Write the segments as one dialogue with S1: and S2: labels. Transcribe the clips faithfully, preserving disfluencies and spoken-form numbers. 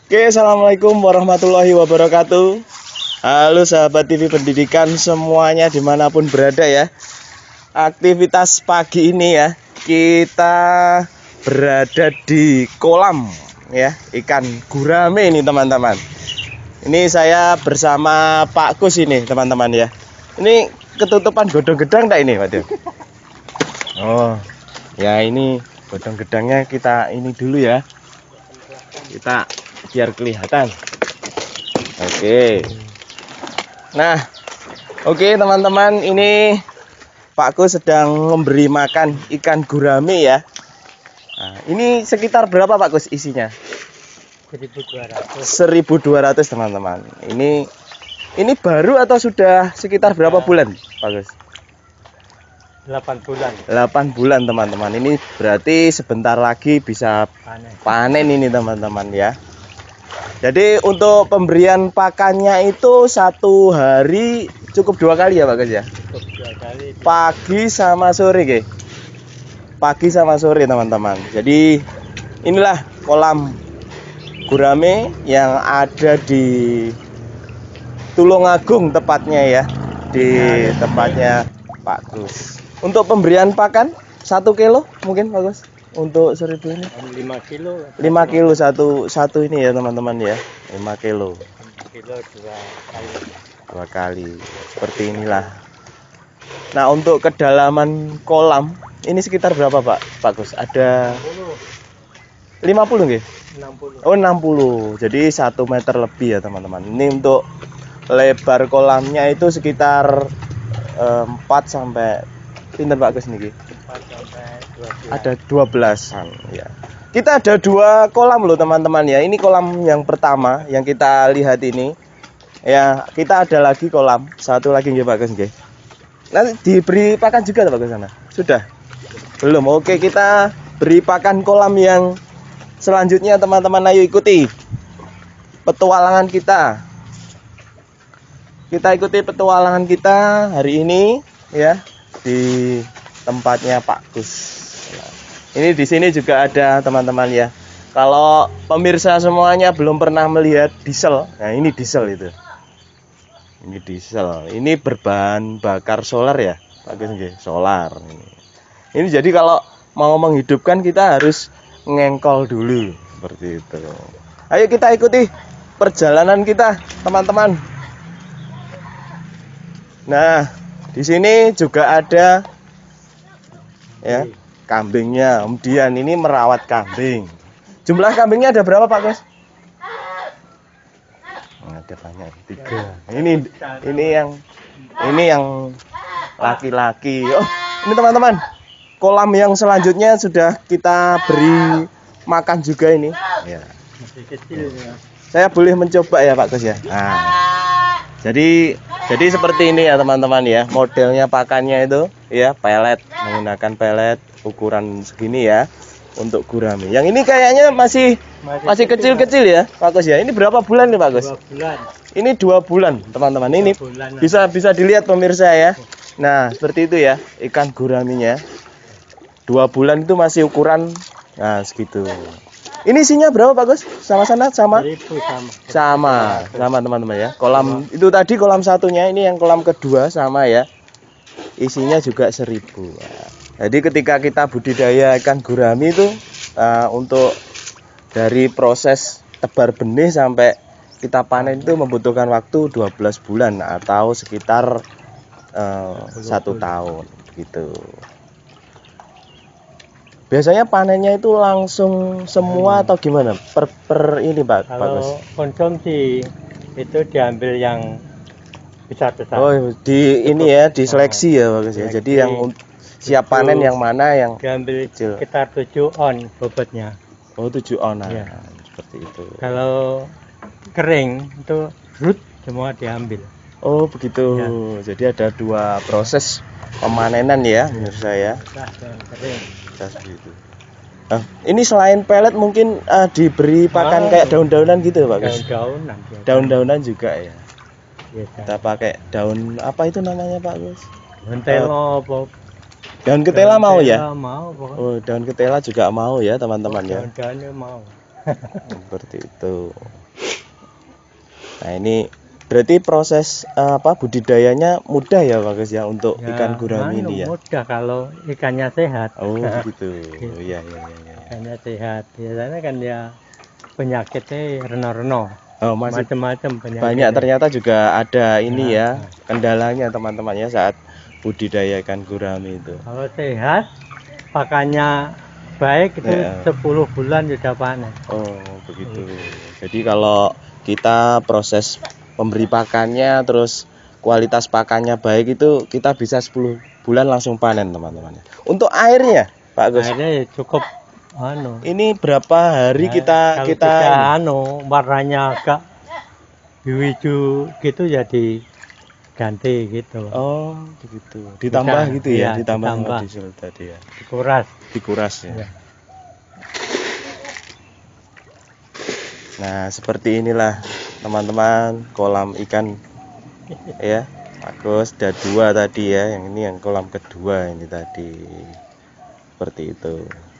S1: Oke, assalamualaikum warahmatullahi wabarakatuh. Halo sahabat T V Pendidikan semuanya dimanapun berada ya. Aktivitas pagi ini ya, kita berada di kolam ya, ikan gurame ini teman-teman. Ini saya bersama Pak Kus ini teman-teman ya. Ini ketutupan godong gedang tak ini Waduh. Oh ya, ini godong gedangnya kita ini dulu ya, kita biar kelihatan. Oke. Nah, oke teman-teman, ini Pak Kus sedang memberi makan ikan gurame ya. Nah, ini sekitar berapa Pak Kus isinya?
S2: seribu dua ratus.
S1: seribu dua ratus teman-teman. Ini ini baru atau sudah sekitar berapa bulan Pak Kus?
S2: delapan bulan.
S1: delapan bulan teman-teman. Ini berarti sebentar lagi bisa
S2: Panen.
S1: panen ini teman-teman ya. Jadi untuk pemberian pakannya itu satu hari cukup dua kali ya Pak Gus ya?
S2: Cukup dua kali.
S1: Pagi sama sore ke? Pagi sama sore teman-teman. Jadi inilah kolam gurame yang ada di Tulungagung tepatnya ya, di tempatnya Pak Gus. Untuk pemberian pakan satu kilo mungkin Pak Gus? Untuk seribu ini
S2: lima kilo.
S1: lima kilo satu satu ini ya teman-teman ya, lima kilo
S2: Kilo dua kali.
S1: dua kali seperti inilah. Nah, untuk kedalaman kolam ini sekitar berapa Pak Pak Gus? Ada lima puluh nggih?
S2: enam puluh.
S1: Oh, enam puluh. Jadi satu meter lebih ya teman-teman. Ini untuk lebar kolamnya itu sekitar eh, empat sampai pinter Pak Gus niki.
S2: empat sampai dua belas.
S1: Ada dua belasan ya. Kita ada dua kolam loh teman-teman ya. Ini kolam yang pertama yang kita lihat ini. Ya, kita ada lagi kolam satu lagi nggih Pak Gus nggih. Nanti diberi pakan juga Pak Gus sana? Sudah? Belum. Oke, kita beri pakan kolam yang selanjutnya teman-teman, ayo ikuti petualangan kita. Kita ikuti petualangan kita hari ini ya di tempatnya Pak Gus. Ini di sini juga ada teman-teman ya. Kalau pemirsa semuanya belum pernah melihat diesel, nah ini diesel itu. Ini diesel. Ini berbahan bakar solar ya, Pak Gus nggih, solar ini. Ini jadi kalau mau menghidupkan kita harus ngengkol dulu seperti itu. Ayo kita ikuti perjalanan kita, teman-teman. Nah, di sini juga ada ya kambingnya. Om Dian ini merawat kambing. Jumlah kambingnya ada berapa Pak Gus? Ada banyak, tiga. Ini ini yang ini yang laki-laki. Oh, ini teman-teman. Kolam yang selanjutnya sudah kita beri makan juga ini. Ya.
S2: Masih kecil ya.
S1: Saya boleh mencoba ya Pak Gus ya. Nah, jadi jadi seperti ini ya teman-teman ya. Modelnya pakannya itu ya pelet, menggunakan pelet ukuran segini ya untuk gurame. Yang ini kayaknya masih
S2: Masih
S1: masih
S2: kecil,
S1: kecil-kecil ya Pak Gus ya. Ini berapa bulan nih Pak Gus?
S2: Dua bulan.
S1: Ini dua bulan teman-teman. Ini
S2: Dua bulan.
S1: bisa bisa dilihat pemirsa ya. Nah, seperti itu ya ikan guramenya. Dua bulan itu masih ukuran nah segitu. Ini isinya berapa Pak Gus? Sama sana sama?
S2: Seribu sama.
S1: Sama, sama teman-teman ya. Kolam itu tadi kolam satunya, ini yang kolam kedua sama ya. Isinya juga seribu. Jadi ketika kita budidaya ikan gurame itu uh, untuk dari proses tebar benih sampai kita panen itu membutuhkan waktu dua belas bulan atau sekitar uh, satu tahun gitu. Biasanya panennya itu langsung semua atau gimana? Per, per ini Pak?
S2: Kalau
S1: Bagus.
S2: konsumsi itu diambil yang besar-besar.
S1: Oh, di ini ya, diseleksi ya Bagus ya. Jadi yang siap panen yang mana yang
S2: diambil
S1: kecil.
S2: sekitar tujuh on bobotnya.
S1: Oh, tujuh onan.
S2: Ya.
S1: Seperti itu.
S2: Kalau kering itu root semua diambil.
S1: Oh, begitu. Ya. Jadi ada dua proses pemanenan ya, menurut saya.
S2: Nah, dan kering.
S1: Seperti itu. Nah, ini selain pelet mungkin uh, diberi pakan
S2: Oh,
S1: kayak daun-daunan gitu Pak Gus.
S2: Daun-daunan.
S1: Daun-daunan juga ya.
S2: Biasa.
S1: Kita pakai daun apa itu namanya Pak Gus?
S2: Daun telo apa?
S1: Daun ketela
S2: Daun
S1: mau
S2: tela
S1: ya?
S2: Mau, pokoknya.
S1: Oh, daun ketela juga mau ya teman-teman ya.
S2: Daun-daunnya mau.
S1: Seperti itu. Nah ini berarti proses eh, apa budidayanya mudah ya Pak Gus ya untuk
S2: Ya,
S1: ikan gurami
S2: anu,
S1: ini ya.
S2: mudah kalau ikannya sehat.
S1: Oh begitu. Oh, iya iya iya. iya.
S2: Ikannya sehat. Biasanya kan ya penyakitnya reno-reno.
S1: Oh masih
S2: Macam-macam penyakit.
S1: banyak ternyata juga ada ini
S2: Ya,
S1: ya kendalanya teman-teman ya saat budidaya ikan gurami itu.
S2: Kalau sehat, pakannya baik itu
S1: Ya.
S2: sepuluh bulan sudah panen.
S1: Oh begitu. Jadi kalau kita proses pemberi pakannya terus kualitas pakannya baik itu kita bisa sepuluh bulan langsung panen teman-teman. Untuk airnya Pak Gus.
S2: Akhirnya ya cukup anu.
S1: Ini berapa hari
S2: Ya,
S1: kita
S2: kalau
S1: kita
S2: sudah anu warnanya agak hijau gitu jadi ganti gitu.
S1: Oh begitu. Ditambah
S2: Bisa,
S1: gitu ya,
S2: iya,
S1: ditambah sama
S2: ditambah.
S1: diesel tadi ya.
S2: Dikuras.
S1: Dikuras ya.
S2: Ya.
S1: Nah, seperti inilah teman-teman kolam ikan ya. Bagus, ada dua tadi ya. Yang ini yang kolam kedua ini tadi. Seperti itu.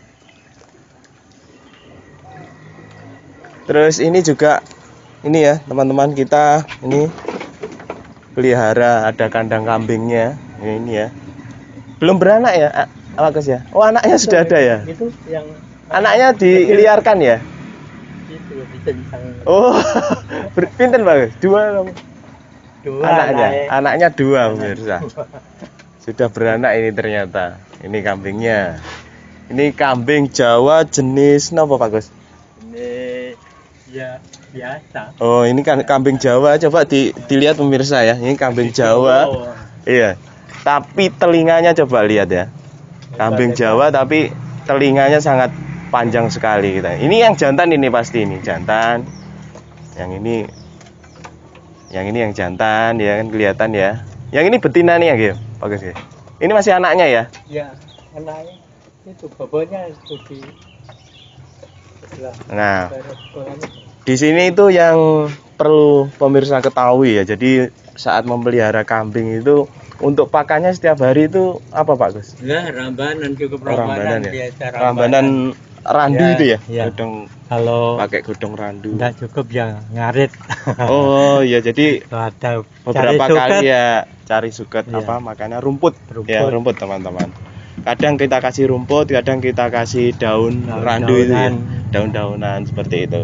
S1: Terus ini juga ini ya, teman-teman kita ini pelihara ada kandang kambingnya. Ya, ini ya. Belum beranak ya, Bagus ya. Oh, anaknya sudah ada ya.
S2: Itu yang
S1: Anaknya diliarkan ya.
S2: itu dikencang.
S1: Oh, pinten Bagus? Dua
S2: Dua
S1: anaknya,
S2: naik.
S1: anaknya dua pemirsa. Sudah beranak ini ternyata. Ini kambingnya. Ini kambing Jawa jenis apa Pak Gus?
S2: Ini ya biasa.
S1: Oh, ini kan kambing Jawa. Coba di, dilihat pemirsa ya. Ini kambing Jawa.
S2: Oh,
S1: Iya. Tapi telinganya coba lihat ya. Kambing Jawa tapi telinganya sangat panjang sekali kita. Ini yang jantan ini pasti ini jantan. Yang ini yang ini yang jantan ya kan kelihatan ya. Yang ini betina nih ya, Gil. Bagus ya. Ini masih anaknya ya?
S2: ya anaknya itu bobotnya itu di sebelah
S1: Nah,
S2: barat kolam itu.
S1: di sini itu yang perlu pemirsa ketahui ya. Jadi saat memelihara kambing itu untuk pakannya setiap hari itu apa Pak Gus?
S2: Nah, rambanan cukup
S1: Oh,
S2: rambanan,
S1: rambanan ya.
S2: biasa
S1: Rambanan randu
S2: Ya,
S1: itu ya?
S2: ya.
S1: Godong
S2: Kalau
S1: pakai godong randu.
S2: enggak cukup ya ngarit.
S1: Oh, ya jadi
S2: Ada
S1: beberapa
S2: cari
S1: kali
S2: suket.
S1: ya cari suket
S2: Iya.
S1: apa makanya rumput.
S2: Rumput.
S1: Ya, rumput teman-teman. Kadang kita kasih rumput, kadang kita kasih daun
S2: Daun-
S1: randu itu ya.
S2: daunan.
S1: Daun-daunan seperti itu.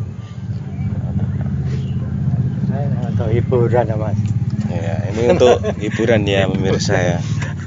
S2: Nah, untuk hiburan ya, Mas.
S1: Ya, ini untuk hiburan ya pemirsa ya.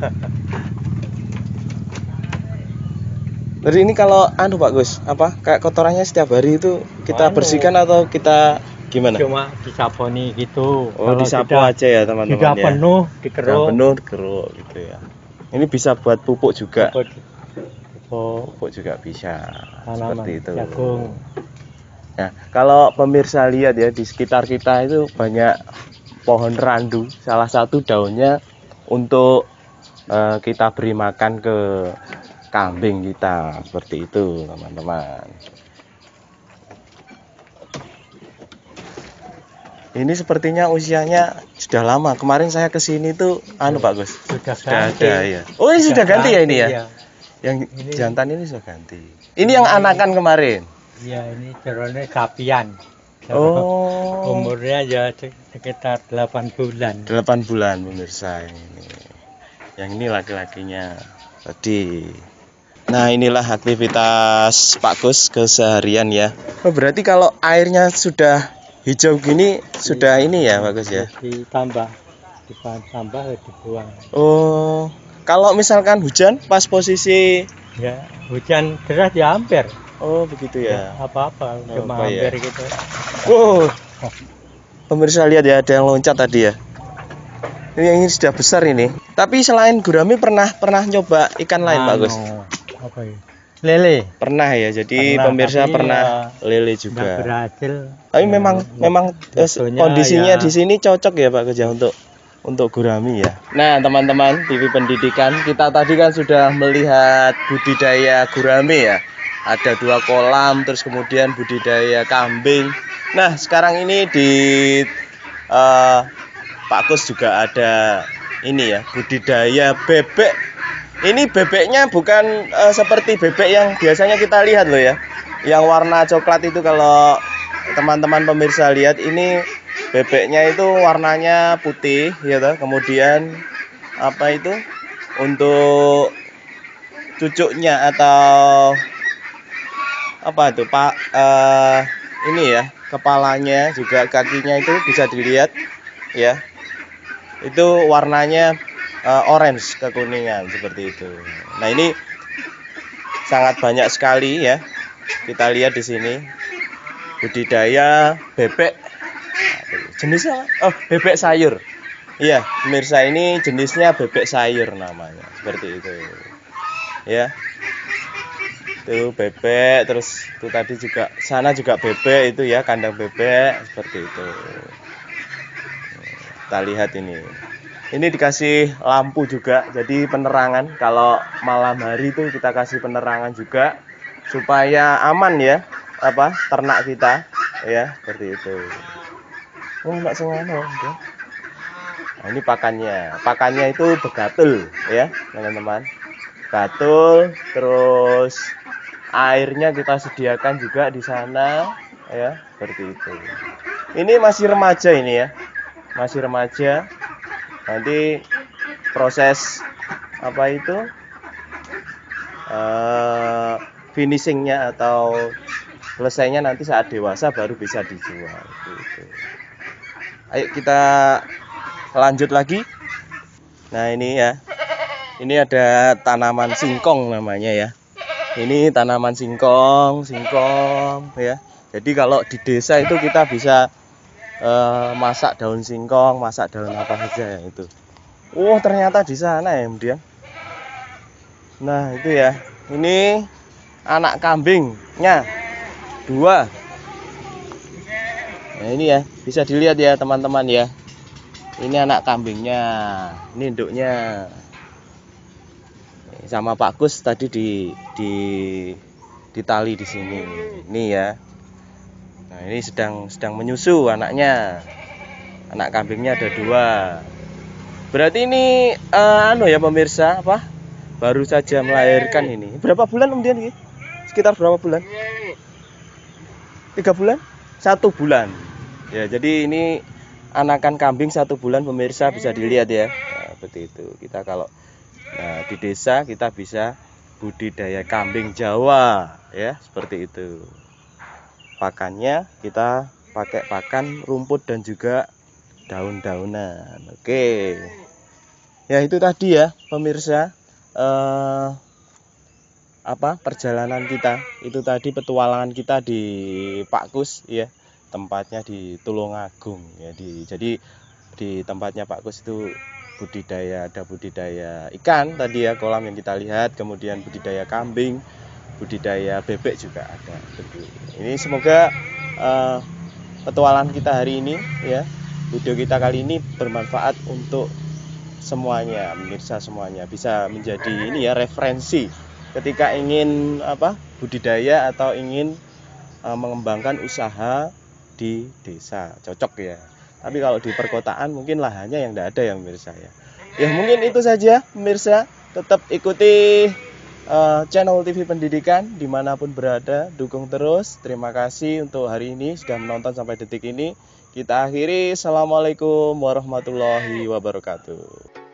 S1: Jadi ini kalau anu Pak Gus, apa kayak kotorannya setiap hari itu kita
S2: Anu.
S1: bersihkan atau kita gimana?
S2: Cuma disaponi gitu.
S1: Oh,
S2: Kalau
S1: disapu
S2: sudah-
S1: aja ya teman-teman
S2: Sudah
S1: ya.
S2: penuh
S1: Sudah
S2: dikeruk.
S1: penuh dikeruk gitu ya. Ini bisa buat pupuk juga.
S2: Pupuk, pupuk
S1: Pupuk juga bisa.
S2: tanaman,
S1: Seperti itu.
S2: jagung.
S1: Nah, kalau pemirsa lihat ya di sekitar kita itu banyak pohon randu. Salah satu daunnya untuk eh, kita beri makan ke kambing kita. Seperti itu, teman-teman. Ini sepertinya usianya sudah lama. Kemarin saya ke sini tuh anu Pak Gus.
S2: Sudah
S1: Sudah
S2: ganti.
S1: ada ya. Oh, ini sudah ganti ya ini ya.
S2: Iya.
S1: Yang
S2: Ini-
S1: jantan ini sudah ganti. Ini yang anakan kemarin.
S2: Iya, ini jeronnya sapian.
S1: Oh.
S2: Umurnya ya sek- sekitar delapan bulan.
S1: delapan bulan pemirsa ini. Yang ini laki-lakinya tadi. Nah, inilah aktivitas Pak Gus keseharian ya. Oh, berarti kalau airnya sudah hijau gini sudah ini ya Pak Gus ya.
S2: Ditambah, ditambah dibuang.
S1: Oh, kalau misalkan hujan pas posisi
S2: Ya, hujan deras ya hampir.
S1: oh begitu ya.
S2: Apa-apa, cuma
S1: Apa ya?
S2: hampir gitu.
S1: Wow. Pemirsa lihat ya ada yang loncat tadi ya. Ini yang ini sudah besar ini. Tapi selain gurami pernah pernah coba ikan lain Pak Gus?
S2: Anu, apa ya? Lele.
S1: Pernah ya. Jadi
S2: Pernah,
S1: pemirsa
S2: tapi
S1: pernah
S2: ya
S1: lele
S2: Nggak
S1: juga.
S2: berhasil.
S1: Tapi
S2: Ya,
S1: memang memang eh,
S2: waktunya
S1: kondisinya
S2: ya-
S1: di sini cocok ya Pak Gus ya untuk untuk gurami ya. Nah, teman-teman T V Pendidikan, kita tadi kan sudah melihat budidaya gurami ya. Ada dua kolam, terus kemudian budidaya kambing. Nah, sekarang ini di eh, Pak Gus juga ada ini ya, budidaya bebek. Ini bebeknya bukan eh, seperti bebek yang biasanya kita lihat loh ya. yang warna coklat itu kalau teman-teman pemirsa lihat ini bebeknya itu warnanya putih ya toh. Kemudian apa itu untuk cucuknya atau apa itu Pak eh, ini ya kepalanya juga kakinya itu bisa dilihat ya. Itu warnanya uh, orange kekuningan seperti itu. Nah, ini sangat banyak sekali ya. Kita lihat di sini budidaya bebek. Jenisnya oh, bebek sayur. Iya, pemirsa, ini jenisnya bebek sayur namanya. Seperti itu. Ya. Itu bebek, terus itu tadi juga sana juga bebek itu ya, kandang bebek seperti itu. Kita lihat ini. Ini dikasih lampu juga, jadi penerangan. Kalau malam hari itu kita kasih penerangan juga supaya aman ya, apa ternak kita ya, seperti itu. Oh, enggak sengaja ya. Nah, ini pakannya. Pakannya itu begatul ya, teman-teman. Begatul, terus airnya kita sediakan juga di sana ya, seperti itu. Ini masih remaja ini ya. Masih remaja. Nanti proses apa itu uh, finishingnya atau selesainya nanti saat dewasa baru bisa dijual gitu. Ayo kita lanjut lagi. Nah, ini ya, ini ada tanaman singkong namanya ya. Ini tanaman singkong singkong ya. Jadi kalau di desa itu kita bisa Uh, masak daun singkong, masak daun apa saja ya itu. Oh, ternyata di sana ya kemudian. Nah, itu ya. Ini anak kambingnya dua. Nah, ini ya, bisa dilihat ya teman-teman ya. Ini anak kambingnya, ini induknya. Sama Pak Gus tadi di di ditali di sini. Ini ya. Nah, ini sedang sedang menyusu anaknya. Anak kambingnya ada dua. Berarti ini uh, anu ya pemirsa, apa? Baru saja melahirkan ini. Berapa bulan kemudian ini? Sekitar berapa bulan? Tiga bulan? Satu bulan. Ya, jadi ini anakan kambing satu bulan pemirsa bisa dilihat ya. Nah, seperti itu. Kita kalau nah, di desa kita bisa budidaya kambing Jawa ya, seperti itu. Pakannya kita pakai pakan rumput dan juga daun-daunan. Oke. Ya, itu tadi ya pemirsa eh, apa perjalanan kita. Itu tadi petualangan kita di Pak Kus ya. Tempatnya di Tulungagung ya. Di, jadi di tempatnya Pak Kus itu budidaya, ada budidaya ikan tadi ya, kolam yang kita lihat, kemudian budidaya kambing, budidaya bebek juga ada. Ini semoga uh, petualangan kita hari ini ya, video kita kali ini bermanfaat untuk semuanya, pemirsa semuanya, bisa menjadi ini ya referensi ketika ingin apa budidaya atau ingin uh, mengembangkan usaha di desa, cocok ya. Tapi kalau di perkotaan mungkin lahannya yang tidak ada ya pemirsa ya. Ya mungkin itu saja pemirsa, tetap ikuti Uh, channel T V Pendidikan dimanapun berada, dukung terus. Terima kasih untuk hari ini sudah menonton sampai detik ini. Kita akhiri. Assalamualaikum warahmatullahi wabarakatuh.